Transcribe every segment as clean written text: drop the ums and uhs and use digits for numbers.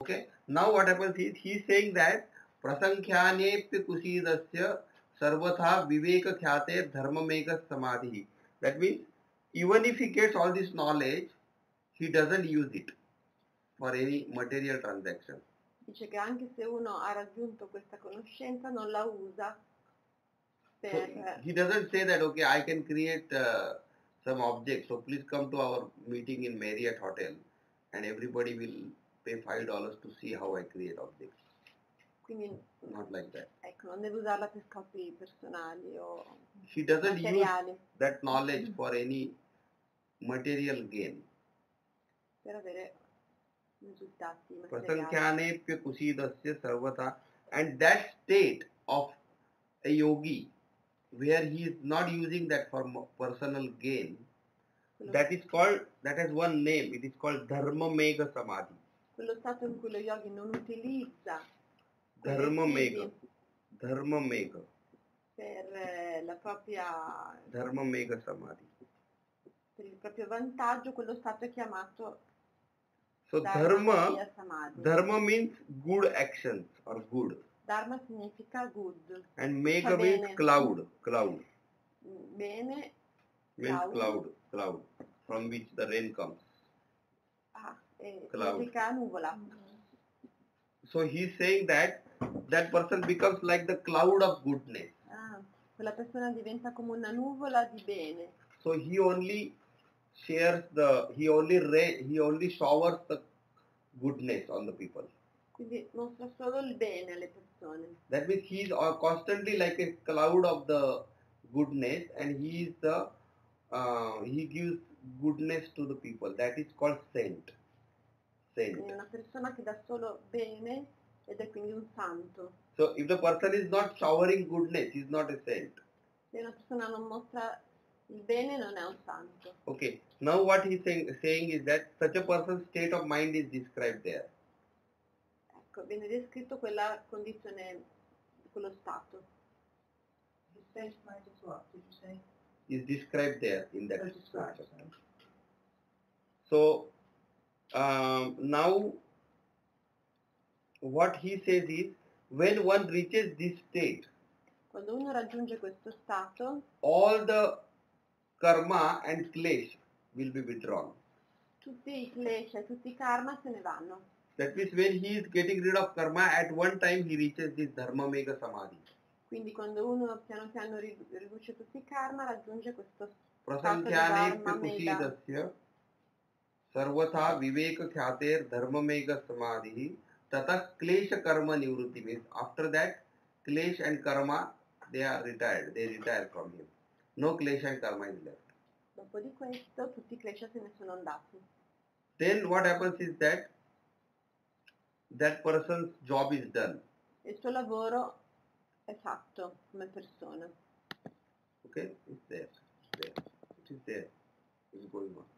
Okay. Now what happens is he is saying that prasankhyanepya kusidasya sarvatha viveka khyate dharmameka samadhi. That means even if he gets all this knowledge, he doesn't use it for any material transaction. Dice che anche se uno ha raggiunto questa conoscenza non la usa per... So he doesn't say that, okay, I can create some object, so please come to our meeting in Marriott Hotel and everybody will pay $5 to see how I create objects. Quindi, not like that. Ecco, non deve usarla per scopi personali o She doesn't materiali. use that knowledge for any material gain. Per avere risultati materiali. Prasankhyanepya kusidasya sarvata. And that state of a yogi where he is not using that for personal gain, that has one name. It is called Dharma Mega Samadhi. Quello stato in cui lo yogi non utilizza Dharma Mega per la propria Dharma Mega Samadhi. Per il proprio vantaggio, quello stato è chiamato so dharma means good actions or good. Dharma significa good. And Mega means cloud. Bene means cloud from which the rain comes. Significa nuvola. So he is saying that person becomes like the cloud of goodness. Quella persona diventa come una nuvola di bene. So he only showers the goodness on the people. Quindi mostra solo il bene alle persone. That means he is constantly like a cloud of the goodness, and he gives goodness to the people. That is called saint. È una persona che dà solo bene ed è quindi un santo. So if the person is not showering goodness, he is not a saint. Se una persona non mostra il bene, non è un santo. Okay. Now what he is saying is that such a person's state of mind is described there. Ecco, viene descritto quella condizione, quello stato. His state of mind is what? Did you say? Is described there in that scripture. So now what he says is, when one reaches this state, quando uno raggiunge questo stato, all the karma and klesh will be withdrawn. Tutti i klesha, tutti i karma se ne vanno. That means when he is getting rid of karma, at one time he reaches this dharma mega samadhi. Quindi quando uno piano piano riduce tutti i karma, raggiunge questo prasankhyanepya kusidasya sarvatha viveka khyater dharma mega samadhi tata klesha karma nivrutti. Means after that, klesh and karma, they are retired. They retire from him. No klesha and karma is left. Dopo di questo tutti i klesha se ne sono andati. Then what happens is that person's job is done. Il suo lavoro è fatto come persona. Okay, it's there. It is there. It's going on.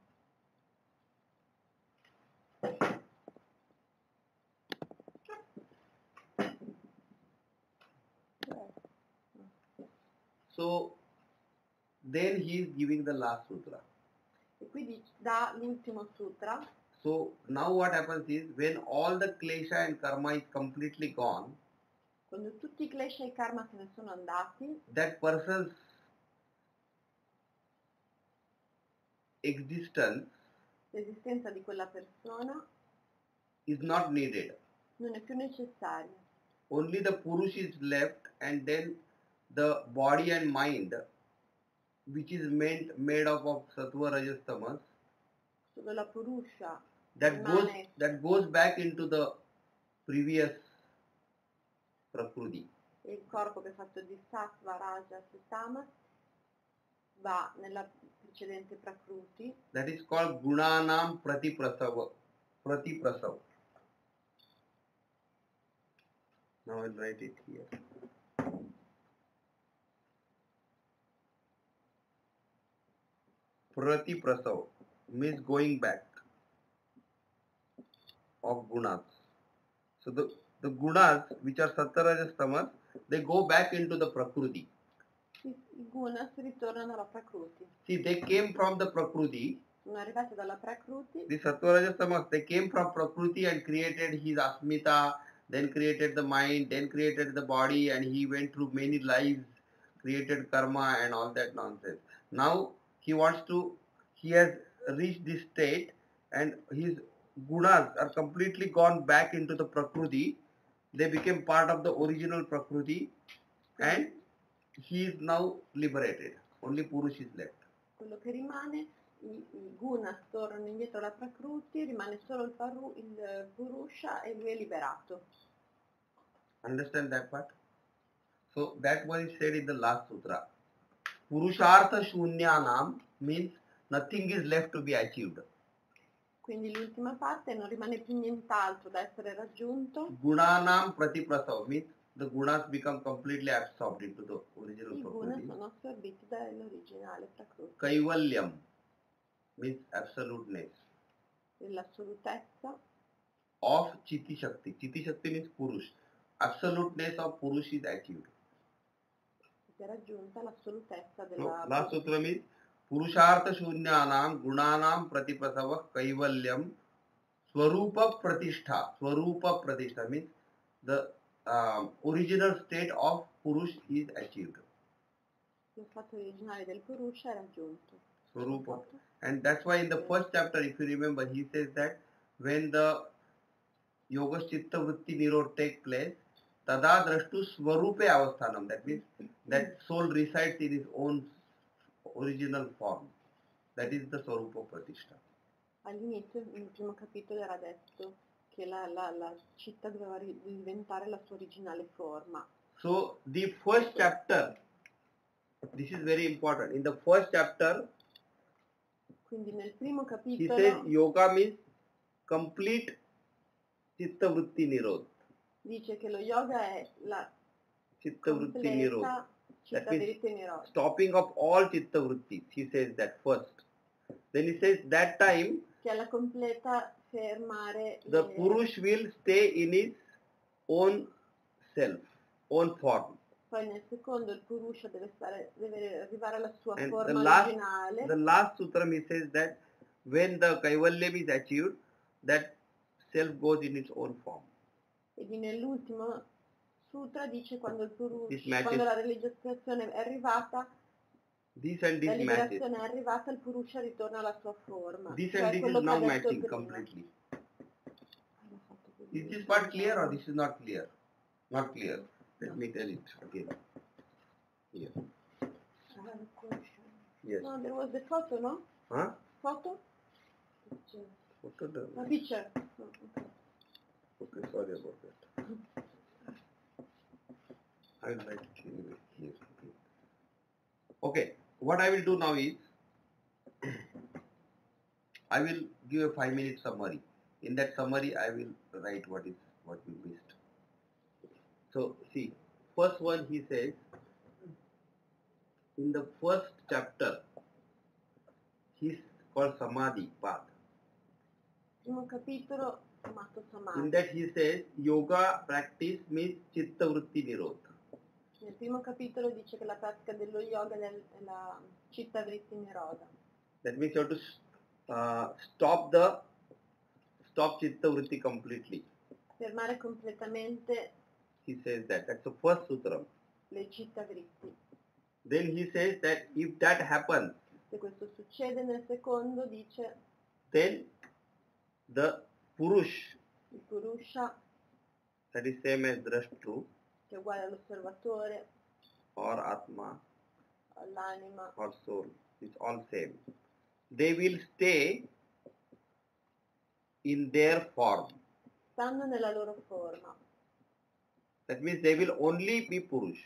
So then he is giving the last sutra. E qui dà l'ultimo sutra. So now what happens is, when all the klesha and karma is completely gone, quando tutti i klesha e i karma se ne sono andati, that person's existence, l'esistenza di quella persona, is not needed. Non è più necessaria. Only the purush is left, and then the body and mind, which is made up of sattva, rajas, tamas, solo la purusha that goes back into the previous prakriti. Il corpo che è fatto di sattva, rajas e tamas va nella precedente prakruti. That is called gunanam pratiprasav. Now I'll write it here. Pratiprasav means going back of gunas. So the gunas, which are sattva, rajas, tamas, they go back into the prakriti. I gunas ritornano alla prakruti. See, they came from the prakriti sono arrivate dalla Prakruti. The Sattva, Rajas, Tamas, they came from Prakriti and created his Asmita, then created the mind, then created the body, and he went through many lives, created karma and all that nonsense. Now he has reached this state and his gunas are completely gone back into the Prakriti. They became part of the original Prakriti and he is now liberated. Only Purush is left. Quello che rimane, i gunas tornano indietro alla Prakruti, rimane solo il Purusha e lui è liberato. Understand that part? So that one is said in the last sutra. Purushartha shunyanam means nothing is left to be achieved. Quindi l'ultima parte non rimane più nient'altro da essere raggiunto. Gunanam pratiprasav means the gunas become completely absorbed into the original I guna Prakriti. sono assorbiti dall'originale Prakruti. Kaivalyam means absoluteness L'assolutezza of Chiti Shakti. Chiti Shakti means Purush. Absoluteness of Purush is achieved. si è raggiunta l'assolutezza No, della last sutra means Purushartha shunyanam gunanam pratiprasava kaivalyam swarupa pratishtha. Swarupa pratishtha means the original state of Purush is achieved. lo stato originale del Purusha è raggiunto. Swarupa. And that's why in the first chapter, if you remember, he says that when the Yoga Chitta Vritti Nirod take place, tada drashtu swarupe avasthanam. That means that soul resides in his own original form. That is the Swarupa Pratishtha. All'inizio, nel primo capitolo, era detto che la città doveva diventare la sua originale forma. So the first chapter, this is very important. In the first chapter, Quindi nel primo he capitolo says yoga means complete Chitta Vritti Nirod. dice che lo yoga è la Chitta Vritti Nirod. completa città That means dritta in Nirod. stopping of all Chitta Vrittis. He says that first. Then he says that time Che è la completa fermare the Purush will stay in his own self, own form. Poi nel secondo il Purusha deve arrivare alla sua And forma originale. the last sutra he says that when the Kaivalyam is achieved, that self goes in its own form. E nell'ultimo sutra dice quando il This Purusha, matches. quando la realizzazione è arrivata, This and la this matches. liberazione è arrivata, il Purusha ritorna alla sua forma. This Cioè and this quello is che ha now detto matching prima. completely. L'ho fatto così. Is this part clear or this is not clear? Not clear. Let me tell it again. Here. Yes. No, there was the photo, no? Huh? Photo? What to do? A picture. No, okay. Okay, sorry about that. I will write it anyway here. Okay, what I will do now is I will give a 5-minute summary. In that summary, I will write what we missed. So see, first one he says in the first chapter, he's called Samadhi path. Primo capitolo, chiamato In Samadhi. that he says yoga practice means Chitta Vritti Nirodha. Nel primo capitolo dice che la pratica dello yoga è la città vritti niroda. That means you have to stop Chitta Vritti completely. Fermare completamente He says that. That's the first sutra. le città vritti. Then he says that if that happens, Se questo succede nel secondo dice then the Purush, il Purusha, that is same as Drashtru che è uguale all'osservatore, or Atma all'anima, or soul, it's all same. They will stay in their form. stanno nella loro forma. That means they will only be Purush.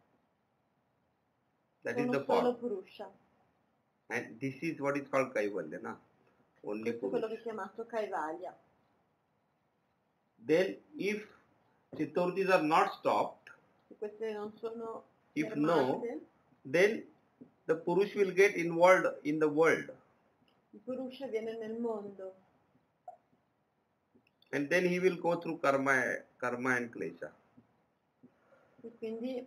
That is Sono the solo form. Purusha. And this is what is called Kaivalya, na? Only Questo è quello che Purush. è chiamato Kaivalya. Then if Chitta-vrittis are not stopped, Se queste non sono if fermate, no, then the Purush will get involved in the world. il Purusha viene nel mondo And then he will go through karma and klesha. e quindi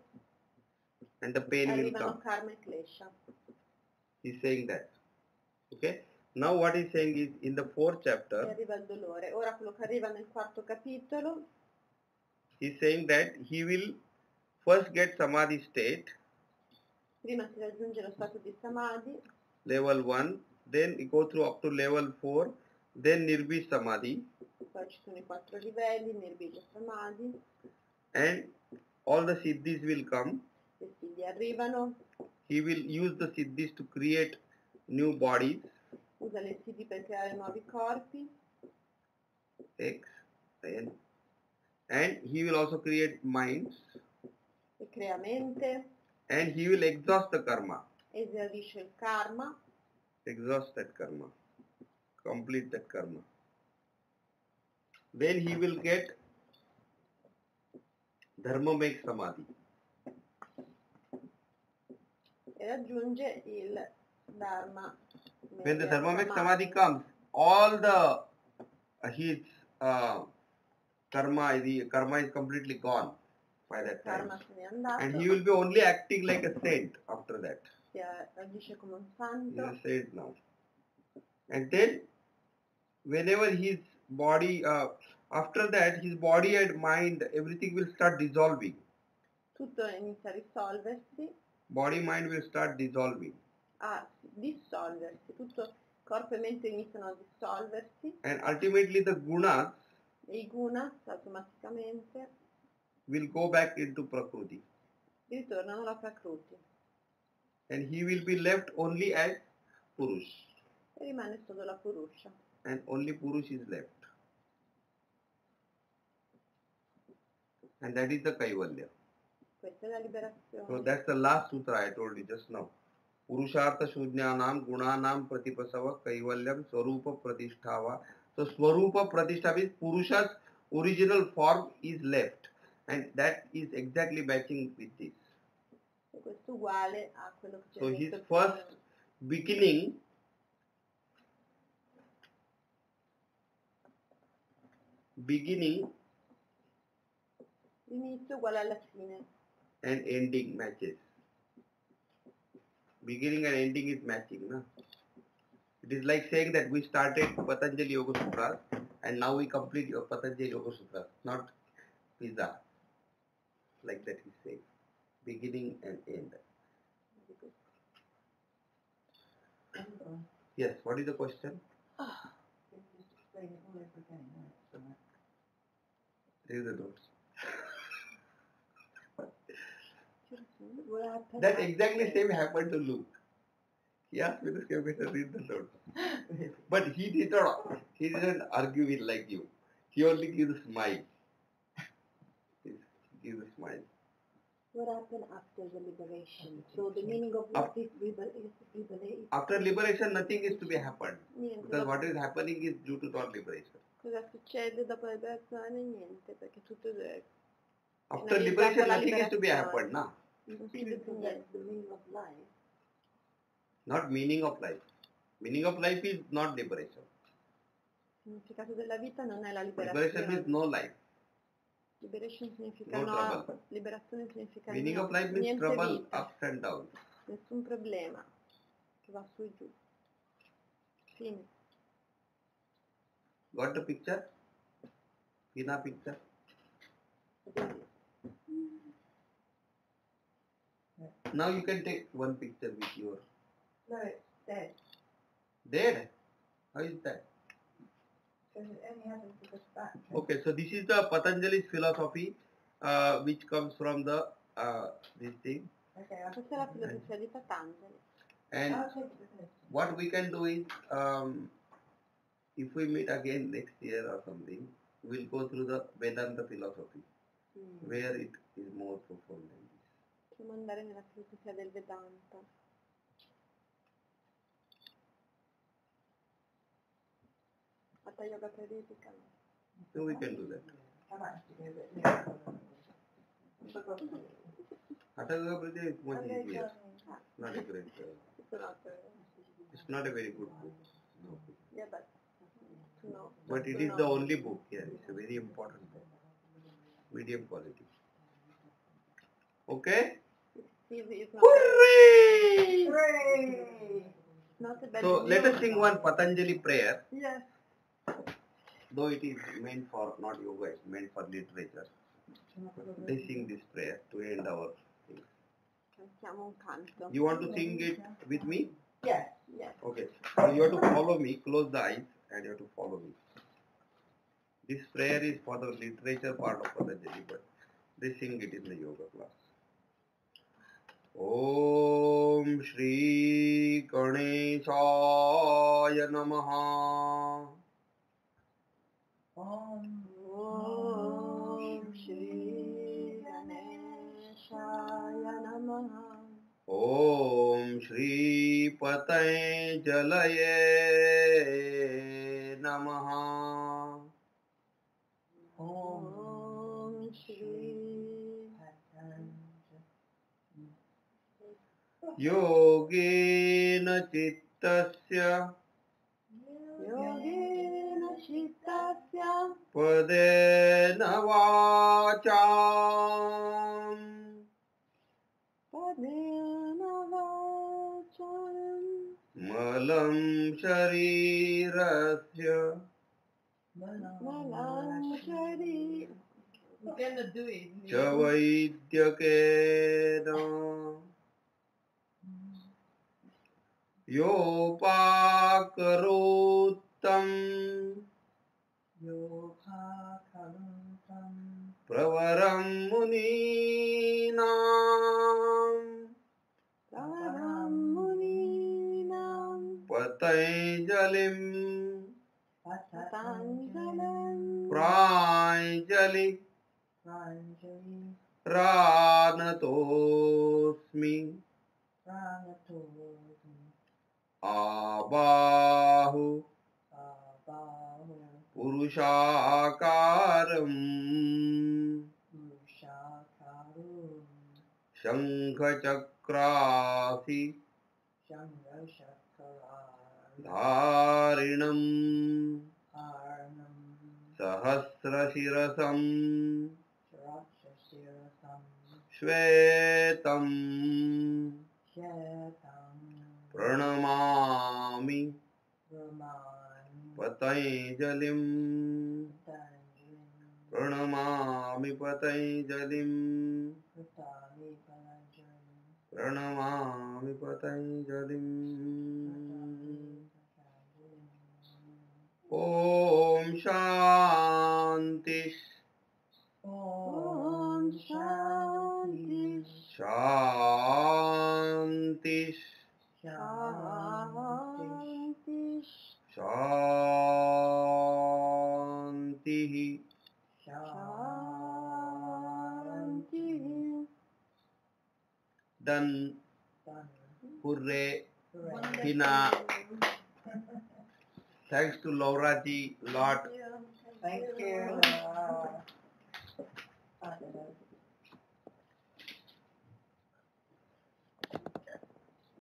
And the pain will arrivano come. karma e klesha. He's saying that. Okay? Now what he's saying is in the 4th e chapter, arriva il dolore. Ora quello che arriva nel 4º capitolo, he's saying that he will first get samadhi state, prima si raggiunge lo stato di samadhi, level 1, then you go through up to level 4, then nirbhi samadhi, poi ci sono i 4 livelli, nirvana samadhi, and all the siddhis will come. i siddhi arrivano, He will use the siddhis to create new bodies, usa le siddhi per creare nuovi corpi, X, and he will also create minds, e crea mente, and he will exhaust the karma, esaurisce il karma, exhaust that karma, complete that karma. Then he will get dharma make samadhi. e raggiunge il dharma. When the dharma make samadhi comes, all the his karma is completely gone by Il that time, karma se n'è andato, and he will be only acting like a saint after that. agisce come un He is santo, a saint now. And then whenever his body after that his body and mind, everything will start dissolving. tutto inizia a risolversi, Body mind will start dissolving, a dissolversi, tutto corpo e mente iniziano a dissolversi, and ultimately the gunas e i gunas automaticamente will go back into Prakriti, ritornano alla Prakruti and he will be left only as Purush, e rimane solo la Purusha. and only Purush is left, and that is the Kaivalya. Questa è la liberazione. So that's the last sutra I told you just now. Purushartha Shudnyanam Gunanam Pratipasava Kaivalyam Swarupa Pratishtava. So Swarupa Pratishtha means Purusha's original form is left, and that is exactly matching with this. E questo è uguale a quello che c'è So detto his prima. first beginning L'inizio è uguale alla fine. and ending matches. Beginning and ending is matching, na? It is like saying that we started Patanjali Yoga Sutras and now we complete your Patanjali Yoga Sutras, not pizza. Like that he's saying. Beginning and end. Yes, what is the question? Can you just explain it all over again? No, it's all right. Read the notes. What happened That after? exactly same happened to Luke. He asked me to read the notes. But he didn't argue it like you. He only gives a smile. He gives a smile. What happened after the liberation? So the meaning of what is liberation? After liberation, nothing is to be happened. Niente. Because what is happening is due to not liberation. Cosa succede dopo la liberazione? Niente, perché tutto è After finalizzato liberation, alla nothing is to be liberazione. happened, na? Non So succede più that's niente. the meaning of life. Not meaning of life. Meaning of life is not liberation. Il significato della vita non è la Liberation liberazione. means no life. Liberation significa No no, trouble. liberazione significa Meaning no, of life means niente trouble, vita, ups and downs. nessun problema, che va su e giù. Fine. Got the picture? Pina picture? Now you can take one picture with your No, it's dead. dead. How is that? Because it only happens to the back. Okay, so this is the Patanjali's philosophy, which comes from the this thing. Okay, Questa è la filosofia di Patanjali. And I'll take it with this. what we can do is, if we meet again next year or something, we'll go through the Vedanta philosophy, where it is more profound than this. Possiamo andare nella filosofia del Vedanta. Hatha Yoga Pradipika. So we can do that. I might have to go a bit nearer. Hatha Yoga Pradipika is much Okay, easier. so- Not a great. It's not a very good book. No. Yeah, but no. But it is the only book here. It's a very important book. Medium quality. Okay? It's not Hooray! Hooray! Not a bad So let us news. sing one Patanjali prayer. Yes. Though it is meant for not yoga, it's meant for literature. They sing this prayer to end our thing. Cantiamo un canto. You want to sing it with me? Yes. Yes. Okay. So you have to follow me. Close the eyes and you have to follow me. This prayer is for the literature part of Patanjali, but they sing it in the yoga class. Om Shri Ganeshaya Namaha. Om Om Shri Ganeshaya Namaha. Om Shri Patanjalaye Namaha. Om Shri Yogena Chittasya Yogena Chittasya Padena Vacham Padena Vacham Malam Sharirasya Malam Shari. We cannot do it. Chavaidhyakena Yopakarotam Yoga Karantam Pravaram Muninam Param Muninam Patanjalim Patanjalam Pranjali Pranjali Pranatosmi Pranatomi Abahu Abahu Purushakaram Purushakarum Shankhachakrasi Chandrashakara Dharinam Arnam Sahasrashirasam Rakshasirasam Shvetam Shetam Pranamami Brahmani Patanjalim Patanjalim Pranamami Patanjalim Pratami Patanjalim Pranamami Patanjalim Om Shanti Om Shanti Shanti Shanti Shanti Shanti. Done. Hooray. Hina. Thanks to Laura ji lot. Thank you.